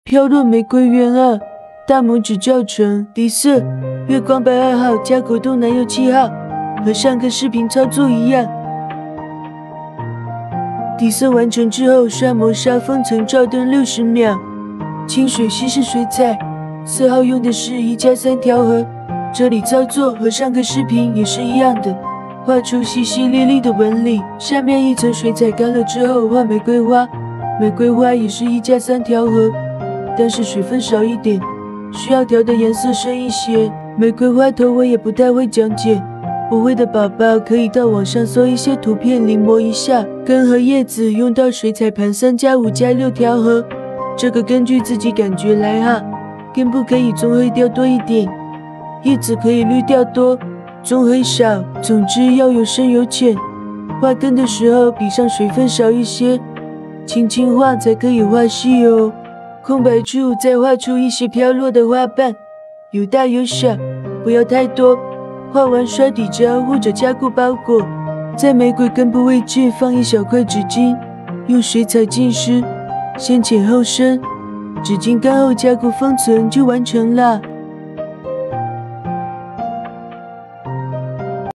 飘落玫瑰园2，大拇指教程，底色，月光白2号加果冻奶油7号，和上个视频操作一样。底色完成之后，刷磨砂封层照灯60秒，清水稀释水彩。4号用的是1+3调和，这里操作和上个视频也是一样的，画出淅淅沥沥的纹理。下面一层水彩干了之后画玫瑰花，玫瑰花也是1+3调和，但是水分少一点，需要调的颜色深一些。玫瑰花头我也不太会讲解，不会的宝宝可以到网上搜一些图片临摹一下。根和叶子用到水彩盘3+5+6调和，这个根据自己感觉来哈。根部可以棕黑调多一点，叶子可以绿调多，棕黑少。总之要有深有浅。画根的时候笔上水分少一些，轻轻画才可以画细哦。空白处再画出一些飘落的花瓣，有大有小，不要太多。画完刷底胶或者加固包裹，在玫瑰根部位置放一小块纸巾，用水彩浸湿，先浅后深。纸巾干后加固封存就完成了。